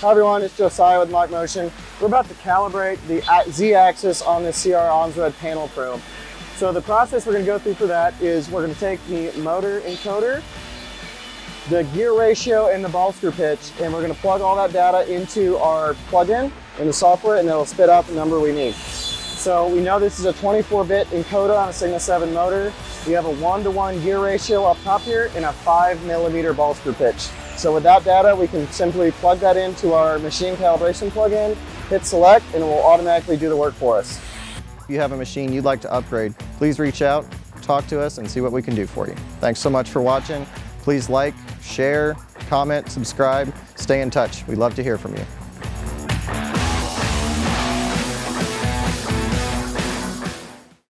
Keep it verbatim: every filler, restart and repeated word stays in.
Hi everyone, it's Josiah with MachMotion. We're about to calibrate the Z-axis on this C R Onsrud Panel Pro. So the process we're going to go through for that is we're going to take the motor encoder, the gear ratio, and the ball screw pitch, and we're going to plug all that data into our plugin in the software, and it'll spit out the number we need. So we know this is a twenty-four bit encoder on a Signal seven motor. We have a one to one gear ratio up top here and a five millimeter ball screw pitch. So with that data, we can simply plug that into our machine calibration plugin, hit select, and it will automatically do the work for us. If you have a machine you'd like to upgrade, please reach out, talk to us, and see what we can do for you. Thanks so much for watching. Please like, share, comment, subscribe, stay in touch. We'd love to hear from you.